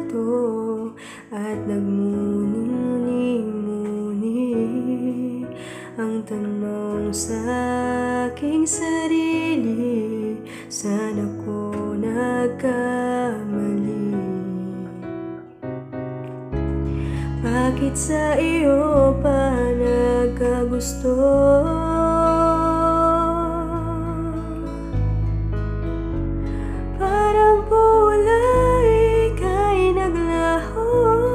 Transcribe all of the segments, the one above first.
kwarto at nagmuni-muni ang tanong sa aking sarili, saan ako nagkamali? Bakit sa iyo pa nagkagusto? Parang kulay ika'y naglaho,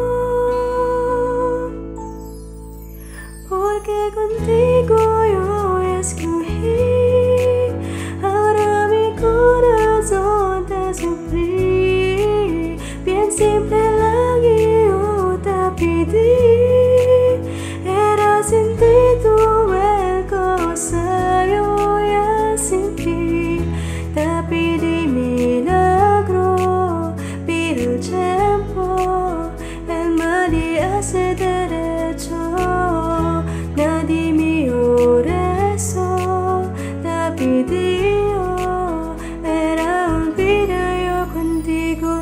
porque contigo yo escogí, ahora mi corazón te sufrí, bien simple lang yo te pedí, era sin ti tuve cosa yo ya sin ti, te pedí milagro, pero el tiempo el mal hace derecho. Nadie me eso, te pidió, era un video contigo.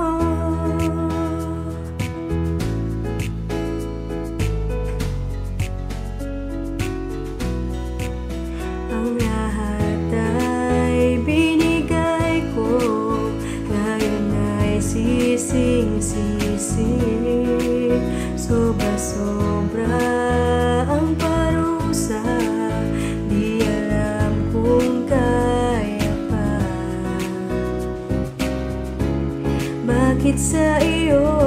Ang lahat ay binigay ko, ngayon ay sising-sisi, sobra-sobra ang parusa, di alam kung kaya pa. Bakit sa iyo